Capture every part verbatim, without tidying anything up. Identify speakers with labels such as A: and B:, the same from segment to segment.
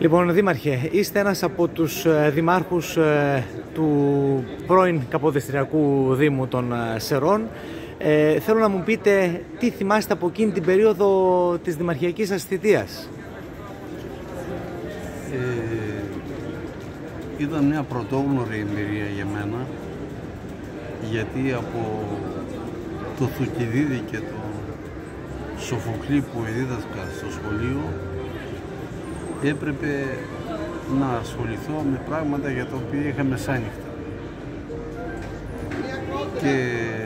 A: Λοιπόν, Δήμαρχε, είστε ένας από τους δημάρχους του πρώην Καποδιστριακού Δήμου των Σερών. Ε, θέλω να μου πείτε τι θυμάστε από εκείνη την περίοδο της δημαρχιακής σας θητείας.
B: Ε, ήταν μια πρωτόγνωρη εμπειρία για μένα, γιατί από το Θουκυδίδη και το Σοφοκλή που δίδασκα στο σχολείο έπρεπε να ασχοληθώ με πράγματα για τα οποία είχα μεσάνυχτα. Και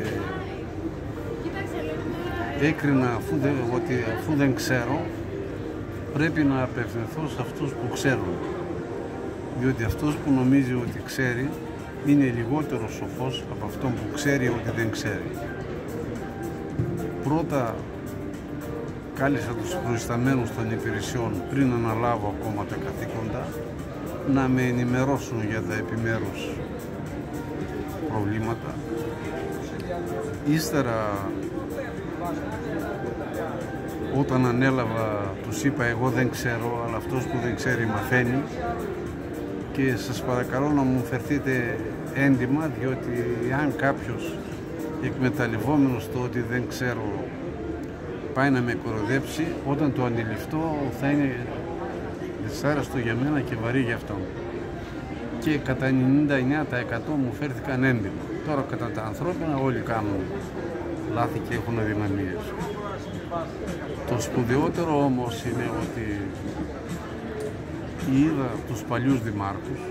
B: έκρινα αφού δεν, ότι αφού δεν ξέρω πρέπει να απευθυνθώ σε αυτούς που ξέρουν, διότι αυτός που νομίζει ότι ξέρει είναι λιγότερο σοφός από αυτόν που ξέρει ότι δεν ξέρει. Πρώτα κάλεσα τους προϊσταμένους των υπηρεσιών πριν αναλάβω ακόμα τα καθήκοντα να με ενημερώσουν για τα επιμέρους προβλήματα. Ύστερα, όταν ανέλαβα, τους είπα εγώ δεν ξέρω, αλλά αυτός που δεν ξέρει μαθαίνει, και σας παρακαλώ να μου φερθείτε έντιμα, διότι αν κάποιος εκμεταλλευόμενος το ότι δεν ξέρω πάει να με κοροδέψει, όταν το αντιληφθώ θα είναι δυσάρεστο για μένα και βαρύ για αυτόν. Και κατά ενενήντα εννέα τοις εκατό μου φέρθηκαν έντιμα. Τώρα κατά τα ανθρώπινα όλοι κάνουν λάθη και έχουν αδυναμίες. Το σπουδαιότερο όμως είναι ότι είδα τους παλιούς δημάρχους,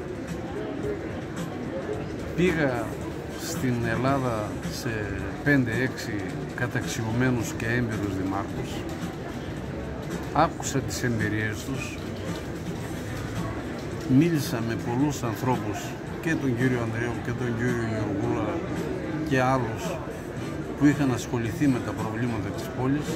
B: πήγα στην Ελλάδα σε πέντε έξι καταξιωμένους και έμπειρους δημάρχους, άκουσα τις εμπειρίες τους, μίλησα με πολλούς ανθρώπους, και τον κύριο Ανδρέου και τον κύριο Γεωργούλα και άλλους που είχαν ασχοληθεί με τα προβλήματα της πόλης.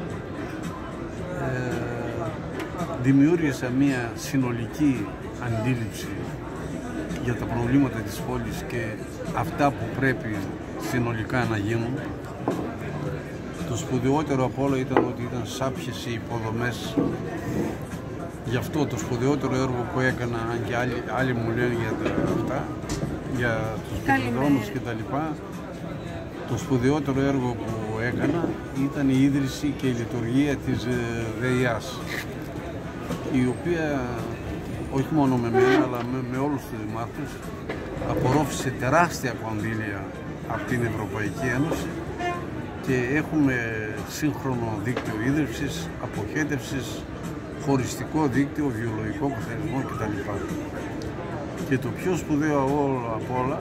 B: Ε, δημιούργησα μία συνολική αντίληψη για τα προβλήματα της πόλης και αυτά που πρέπει συνολικά να γίνουν. Το σπουδαιότερο από όλα ήταν ότι ήταν σάπιες οι υποδομές. Γι' αυτό το σπουδαιότερο έργο που έκανα, αν και άλλοι, άλλοι μου λένε για τα, αυτά, για τους πεζοδρόμους και τα λοιπά, το σπουδαιότερο έργο που έκανα ήταν η ίδρυση και η λειτουργία της ΔΕΙΑΣ, η οποία όχι μόνο με μένα αλλά με, με όλους τους δημάρχους απορρόφησε τεράστια κονδύλια από την Ευρωπαϊκή Ένωση και έχουμε σύγχρονο δίκτυο ίδρυυσης, αποχέτευσης, χωριστικό δίκτυο, βιολογικό καθαρισμό κτλ. Και το πιο σπουδαίο από όλα,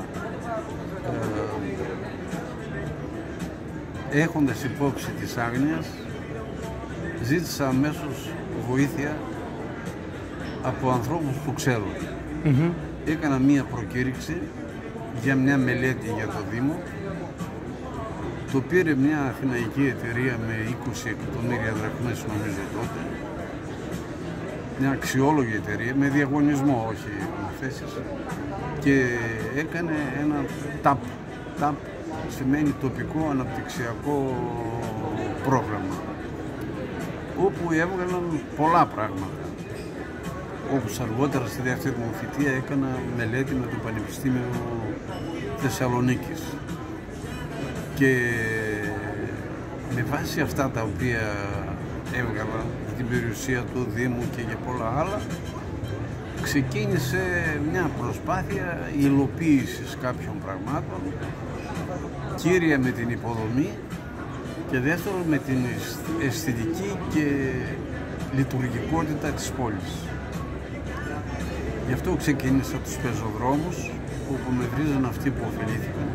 B: ε, έχοντας υπόψη της άγνοιας, ζήτησα αμέσως βοήθεια από ανθρώπους που ξέρουν. Mm-hmm. Έκανα μία προκήρυξη για μια μελέτη για το Δήμο. Το πήρε μια αθηναϊκή εταιρεία με είκοσι εκατομμύρια δραχμές νομίζω τότε. Μια αξιόλογη εταιρεία με διαγωνισμό, όχι με θέσεις. Και έκανε ένα τάπ. τάπ σημαίνει τοπικό αναπτυξιακό πρόγραμμα, όπου έβγαλαν πολλά πράγματα. Όπως αργότερα στη δεύτερη μου θητεία έκανα μελέτη με το Πανεπιστήμιο Θεσσαλονίκης. Και με βάση αυτά τα οποία έβγαλα, την περιουσία του Δήμου και για πολλά άλλα, ξεκίνησε μια προσπάθεια υλοποίησης κάποιων πραγμάτων, κύρια με την υποδομή και δεύτερον με την αισθητική και λειτουργικότητα της πόλης. Γι' αυτό ξεκίνησα τους πεζοδρόμους, όπου με βρίζαν αυτοί που ωφελήθηκαν.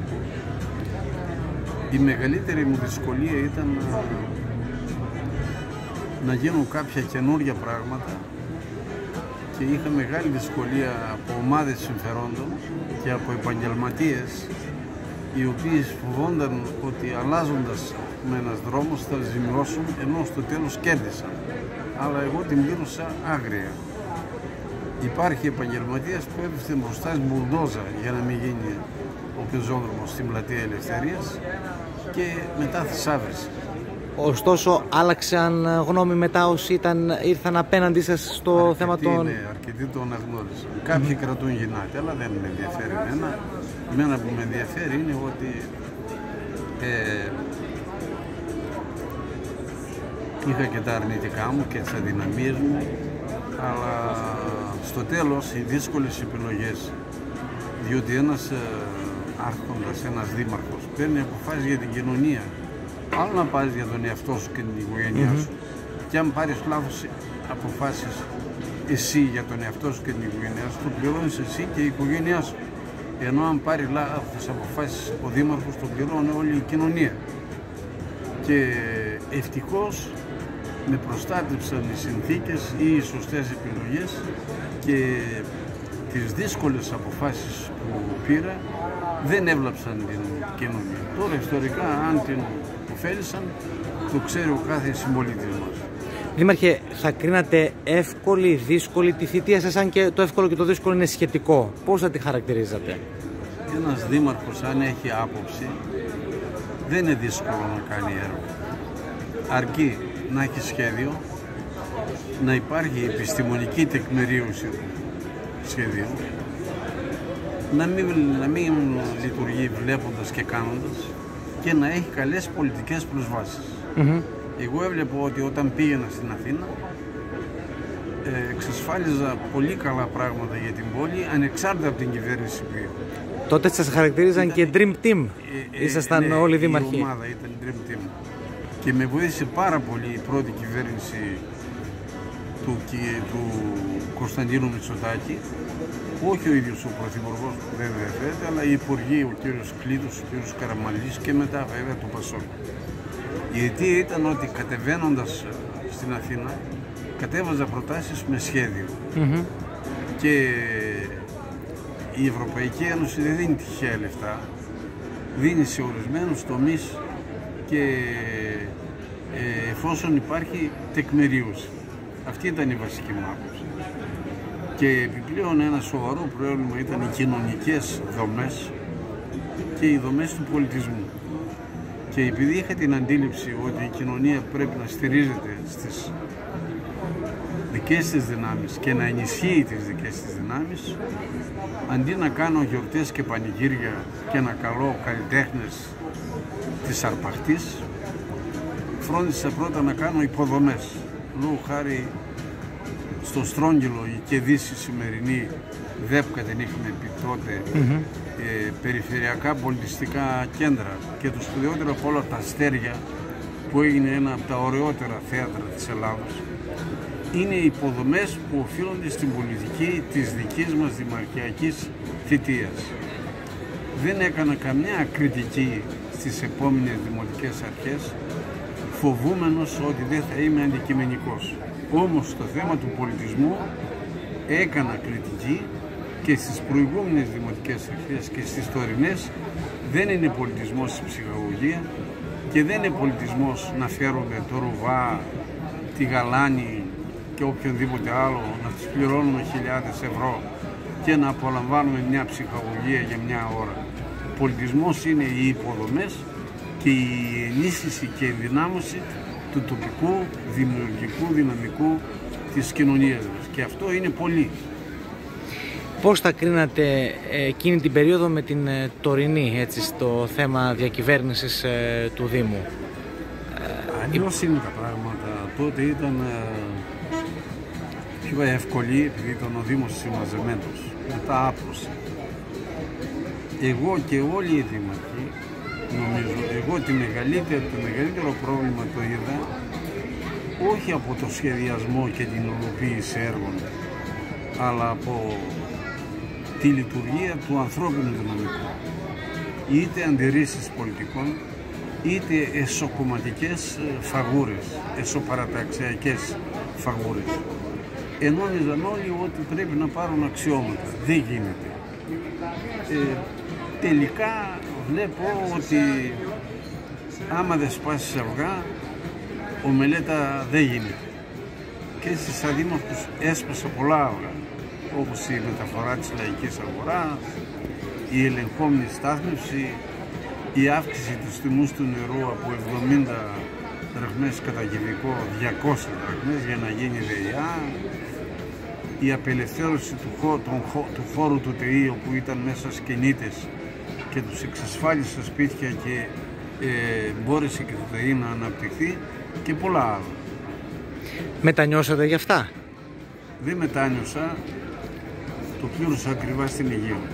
B: Η μεγαλύτερη μου δυσκολία ήταν να, να γίνουν κάποια καινούργια πράγματα και είχα μεγάλη δυσκολία από ομάδες συμφερόντων και από επαγγελματίες, οι οποίοι φοβόνταν ότι αλλάζοντας με ένας δρόμος θα ζημιώσουν, ενώ στο τέλος κέρδισαν. Αλλά εγώ την πλήρωσα άγρια. Υπάρχει επαγγελματίας που έπεφτε μπροστά στην μπουλντόζα για να μην γίνει ο πεζόδρομος στην Πλατεία Ελευθερίας και μετά θησάβρισε.
A: Ωστόσο, άλλαξαν γνώμη μετά όσοι ήταν, ήρθαν απέναντί σας στο
B: αρκετοί,
A: θέμα των...
B: Ναι, αρκετοί το αναγνώρισαν. Κάποιοι mm-hmm. κρατούν γυνάτε, αλλά δεν με ενδιαφέρει εμένα. Εμένα που με ενδιαφέρει είναι ότι ε, είχα και τα αρνητικά μου και τις αδυναμίες μου, αλλά στο τέλος οι δύσκολες επιλογές, διότι ένας ε, άρχοντας, ένας δήμαρχος παίρνει αποφάσεις για την κοινωνία. Άλλο να πάρεις για τον εαυτό σου και την οικογένειά σου. Mm-hmm. Και αν πάρεις λάθος αποφάσεις εσύ για τον εαυτό σου και την οικογένειά σου, το πληρώνεις εσύ και η οικογένειά σου. Ενώ αν πάρει λάθος αποφάσεις ο δήμαρχος, το πληρώνει όλη η κοινωνία. Και ευτυχώς με προστάτευσαν οι συνθήκες ή οι σωστές επιλογές και τις δύσκολες αποφάσεις που πήρα δεν έβλαψαν την κοινωνία. Τώρα ιστορικά αν την ωφέλησαν, το ξέρει ο κάθε συμπολίτης μας.
A: Δήμαρχε, θα κρίνατε εύκολη, δύσκολη τη θητεία σας, αν και το εύκολο και το δύσκολο είναι σχετικό. Πώς θα τη χαρακτηρίζατε?
B: Ένας δήμαρχος, αν έχει άποψη, δεν είναι δύσκολο να κάνει έργο. Αρκεί να έχει σχέδιο, να υπάρχει επιστημονική τεκμηρίωση σχεδίου, να μην, να μην λειτουργεί βλέποντας και κάνοντας και να έχει καλές πολιτικές προσβάσεις. Mm-hmm. Εγώ έβλεπα ότι όταν πήγαινα στην Αθήνα ε, εξασφάλιζα πολύ καλά πράγματα για την πόλη, ανεξάρτητα από την κυβέρνηση που είχα.
A: Τότε σας χαρακτηρίζαν ήταν, και Dream Team, ε, ε, ήσασταν
B: ναι,
A: όλοι δήμαρχοι.
B: Η ομάδα ήταν Dream Team και με βοήθησε πάρα πολύ η πρώτη κυβέρνηση του, του Κωνσταντίνου Μητσοτάκη. Όχι ο ίδιος ο Πρωθυπουργός που δεν ενδιαφέρεται, αλλά οι υπουργοί, ο κύριος Κλήτος, ο κύριος Καραμανλής και μετά βέβαια το Πασόκ. Η αιτία ήταν ότι κατεβαίνοντας στην Αθήνα, κατέβαζα προτάσεις με σχέδιο. Mm-hmm. Και η Ευρωπαϊκή Ένωση δεν δίνει τυχαία λεφτά, δίνει σε ορισμένους τομείς και ε, εφόσον υπάρχει τεκμηρίωση. Αυτή ήταν η βασική μου άποψη. Και επιπλέον ένα σοβαρό πρόβλημα ήταν οι κοινωνικές δομές και οι δομές του πολιτισμού. Και επειδή είχα την αντίληψη ότι η κοινωνία πρέπει να στηρίζεται στις δικές της δυνάμεις και να ενισχύει τις δικές της δυνάμεις, αντί να κάνω γιορτές και πανηγύρια και να καλώ καλλιτέχνες της αρπαχτής, φρόντισα πρώτα να κάνω υποδομές. Λόγω χάρη στο Στρόγγυλο η Κεδίση σημερινή, ΔΕΠΚΑ την είχαμε πει τότε, mm-hmm. ε, περιφερειακά πολιτιστικά κέντρα και το σπουδαιότερο από όλα τα Αστέρια, που έγινε ένα από τα ωραιότερα θέατρα της Ελλάδος, είναι οι υποδομές που οφείλονται στην πολιτική της δικής μας δημαρχιακής θητείας. Δεν έκανα καμιά κριτική στις επόμενες δημοτικές αρχές, φοβούμενος ότι δεν θα είμαι αντικειμενικός. Όμως στο θέμα του πολιτισμού έκανα κριτική και στις προηγούμενες δημοτικές αρχές και στις τωρινές. Δεν είναι πολιτισμός η ψυχαγωγία και δεν είναι πολιτισμός να φέρουμε το Ρουβά, τη Γαλάνη και οποιονδήποτε άλλο, να τους πληρώνουμε χιλιάδες ευρώ και να απολαμβάνουμε μια ψυχαγωγία για μια ώρα. Ο πολιτισμός είναι οι υποδομές και η ενίσχυση και η ενδυνάμωση του τοπικού δημιουργικού δυναμικού της κοινωνίας μας. Και αυτό είναι πολύ.
A: Πώς θα κρίνατε εκείνη την περίοδο με την τωρινή, έτσι, στο θέμα διακυβέρνησης ε, του Δήμου?
B: Αλλιώς είναι τα πράγματα. Τότε ήταν ε, πιο εύκολη, επειδή ήταν ο Δήμος συμμαζεμένος. Μετά άπλωσε. Εγώ και όλοι οι δήμαρχοι, νομίζω, εγώ τη μεγαλύτερη, το μεγαλύτερο πρόβλημα το είδα όχι από το σχεδιασμό και την υλοποίηση έργων, αλλά από τη λειτουργία του ανθρώπινου δυναμικού. Είτε αντιρρήσεις πολιτικών, είτε εσωκομματικές φαγούρες, εσωπαραταξιακές φαγούρες. Ενόμιζαν όλοι ότι πρέπει να πάρουν αξιώματα. Δεν γίνεται. Ε, τελικά βλέπω ότι άμα δεν σπάσεις αυγά, ομελέτα δεν γίνεται. Και έτσι σαν δήμαρχος έσπασα πολλά αυγά, όπως η μεταφορά της λαϊκής αγοράς, η ελεγχόμενη στάθμευση, η αύξηση του τιμού του νερού από εβδομήντα δραχμές κατά κυβικό, διακόσιες δραχμές για να γίνει ΔΕΙΑ, η απελευθέρωση του χώρου, τον, του χώρου του ΤΕΙ όπου ήταν μέσα σκηνίτες και τους εξασφάλισε σπίτια και ε, μπόρεσε και το ΤΕΙ να αναπτυχθεί και πολλά άλλα.
A: Μετανιώσατε γι' αυτά?
B: Δεν μετάνιωσα, το πλήρωσα ακριβά στην υγεία μου.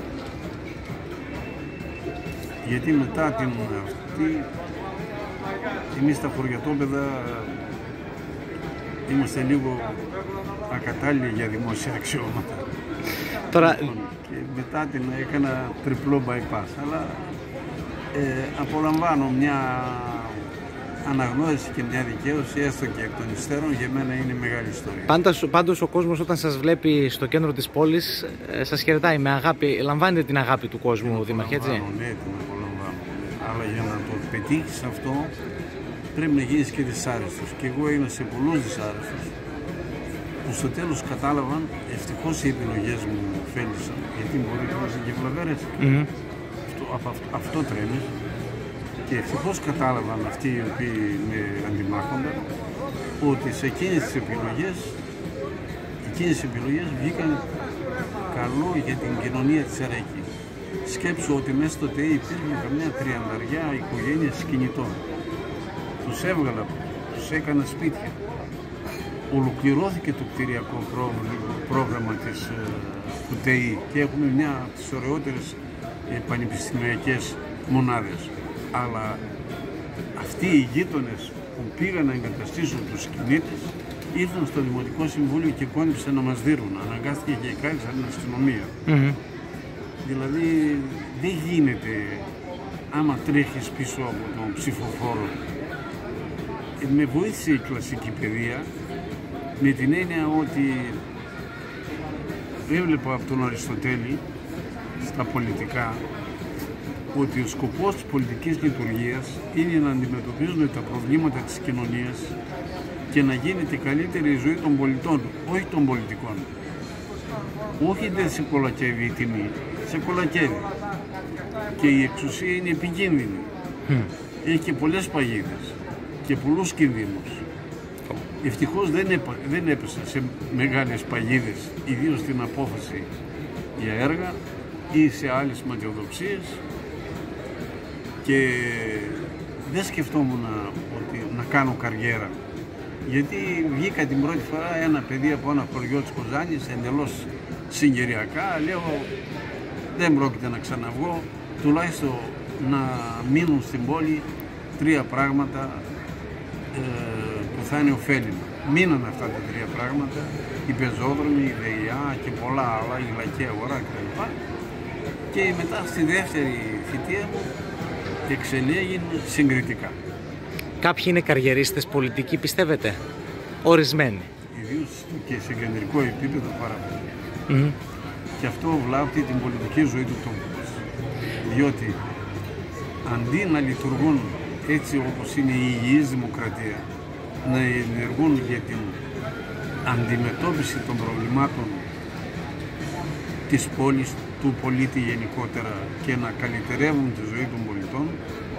B: Γιατί μετά την αυτή, εμείς τα χωριατόπαιδα είμαστε λίγο ακατάλληλοι για δημόσια αξιώματα.
A: Τώρα...
B: Λοιπόν, και μετά την έκανα τριπλό bypass, αλλά ε, απολαμβάνω μια αναγνώριση και μια δικαίωση, έστω και εκ των υστέρων, για μένα είναι μεγάλη ιστορία. Πάντως,
A: πάντως ο κόσμος όταν σας βλέπει στο κέντρο της πόλης, ε, σας χαιρετάει με αγάπη, λαμβάνετε την αγάπη του κόσμου, Δήμαρχε, έτσι?
B: Ναι, την απολαμβάνω. Αλλά για να το πετύχεις αυτό, πρέπει να γίνεις και δυσάρεστος. Και εγώ είμαι σε πολλούς δυσάρεστος, που στο τέλος κατάλαβαν, ευτυχώς οι επιλογές μου ωφέλησαν, γιατί μπορεί να είσαι και βλαβέρες. Mm-hmm. Αυτό, αυτό, αυτό τρέμει. Και ευτυχώς κατάλαβαν αυτοί οι οποίοι με αντιμάχονταν ότι σε εκείνες τις επιλογές, εκείνες τις επιλογές βγήκαν καλό για την κοινωνία της Αρέκη. Σκέψου ότι μέσα στο ΤΕΙ υπήρχε καμιά τριανταριά οικογένειες κινητών. Τους έβγαλα, τους έκανα σπίτια. Ολοκληρώθηκε το κτηριακό πρόγραμμα της, του ΤΕΙ και έχουμε μια από τις ωραιότερες πανεπιστημιακές μονάδες. Αλλά αυτοί οι γείτονες που πήγαν να εγκαταστήσουν τους κινήτες ήρθαν στο Δημοτικό Συμβούλιο και κόντυψαν να μας δίνουν. Αναγκάστηκε και κάλεσαν την αστυνομία. Mm-hmm. Δηλαδή δεν γίνεται άμα τρέχεις πίσω από τον ψηφοφόρο. Με βοήθησε η κλασική παιδεία με την έννοια ότι έβλεπα από τον Αριστοτέλη στα πολιτικά ότι ο σκοπός της πολιτικής λειτουργίας είναι να αντιμετωπίζουν τα προβλήματα της κοινωνίας και να γίνεται καλύτερη η ζωή των πολιτών, όχι των πολιτικών. Όχι δεν σε κολακεύει η τιμή, σε κολακεύει. Και η εξουσία είναι επικίνδυνη. Mm. Έχει και πολλές παγίδες και πολλούς κινδύνους. Ευτυχώς δεν, έπα, δεν έπεσε σε μεγάλες παγίδες, ιδίως στην απόφαση για έργα ή σε άλλες ματιοδοξίες. Και δεν σκεφτόμουν να, ότι, να κάνω καριέρα. Γιατί βγήκα την πρώτη φορά ένα παιδί από ένα χωριό της Κοζάνης, εντελώς συγκυριακά, λέω δεν πρόκειται να ξαναβγώ, τουλάχιστον να μείνουν στην πόλη τρία πράγματα ε, που θα είναι ωφέλιμα. Μείναν αυτά τα τρία πράγματα, οι πεζόδρομοι, η ΔΕΙΑ και πολλά άλλα, η λαϊκή αγορά κτλ. Και μετά στη δεύτερη θητεία μου εξελέγει συγκριτικά.
A: Κάποιοι είναι καριερίστες πολιτικοί, πιστεύετε? Ορισμένοι.
B: Ιδίως και σε κεντρικό επίπεδο πάρα πολύ. Mm-hmm. Και αυτό βλάπτει την πολιτική ζωή του τόπου μας. Διότι αντί να λειτουργούν έτσι όπως είναι η υγιής δημοκρατία, να ενεργούν για την αντιμετώπιση των προβλημάτων της πόλης, του πολίτη γενικότερα και να καλυτερεύουν τη ζωή των πολιτών,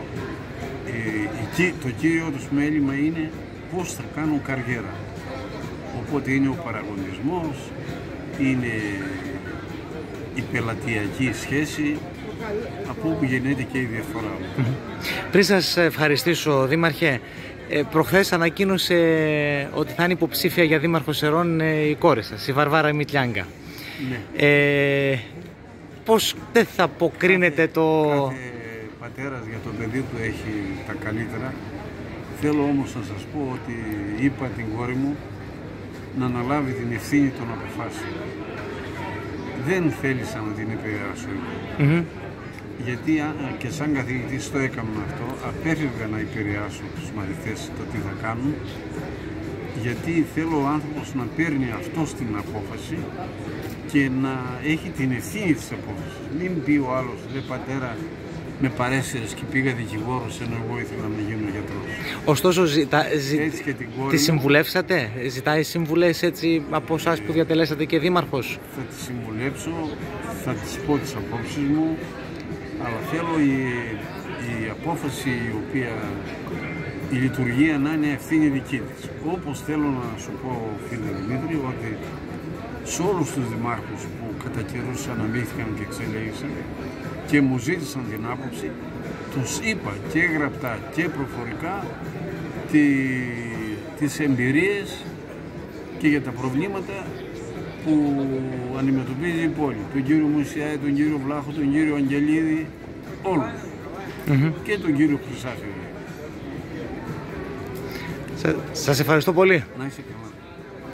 B: ε, το κύριο τους μέλημα είναι πώς θα κάνουν καριέρα. Οπότε είναι ο παραγωνισμός, είναι η πελατειακή σχέση, από όπου γεννιέται και η διαφορά.
A: Πριν σας ευχαριστήσω, Δήμαρχε, ε, προχθές ανακοίνωσε ότι θα είναι υποψήφια για Δήμαρχο Σερών ε, η κόρη σας, η Βαρβάρα Μητλιάγκα.
B: Ναι.
A: Ε, πώς δεν θα αποκρίνετε το...
B: Κάθε πατέρας για το παιδί του έχει τα καλύτερα. Θέλω όμως να σας πω ότι είπα την κόρη μου να αναλάβει την ευθύνη των αποφάσεων. Δεν θέλησα να την επηρεάσω. Mm-hmm. Γιατί και σαν καθηγητής το έκανα αυτό, απέφευγα να επηρεάσω τους μαθητές το τι θα κάνουν, γιατί θέλω ο άνθρωπος να παίρνει αυτό στην απόφαση και να έχει την ευθύνη της απόφασης. Μην πει ο άλλος, δε πατέρα, με παρέσυρες και πήγα δικηγόρος ενώ εγώ ήθελα να γίνω γιατρός.
A: Ωστόσο, ζητά, ζη...
B: έτσι και την κόρη
A: τη συμβουλεύσατε, ζητάει συμβουλές έτσι από εσάς που διατελέσατε και δήμαρχος?
B: Θα τη συμβουλέψω, θα της πω τις απόψεις μου, αλλά θέλω η, η απόφαση η οποία η λειτουργία να είναι ευθύνη δική της. Όπως θέλω να σου πω, φίλε Δημήτρη, ότι σε όλους τους δημάρχους που κατά καιρούς αναμίχθηκαν και εξελέγησαν και μου ζήτησαν την άποψη, τους είπα και γραπτά και προφορικά τη, τις εμπειρίες και για τα προβλήματα που αντιμετωπίζει η πόλη. Τον κύριο Μουσιάη, τον κύριο Βλάχο, τον κύριο Αγγελίδη, όλους. Mm-hmm. Και τον κύριο Χρυσάφη.
A: Σας ευχαριστώ πολύ.
B: Να είσαι καλά.